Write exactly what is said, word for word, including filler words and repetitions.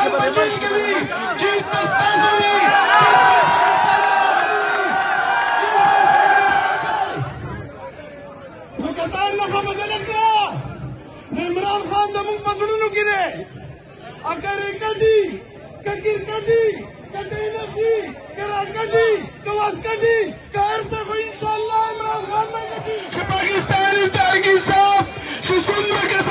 المجيد الكبير، جيت تستاذني، وكتار لخوا بدلکنا عمران خان زموږ په زړونو کې دی. اگر کډي کډي کډي کډي نشي کرا کډي کواس کډي کار څه خو ان شاء الله عمران خان نه کډي چې پاکستان تاریخي صاحب چې څومره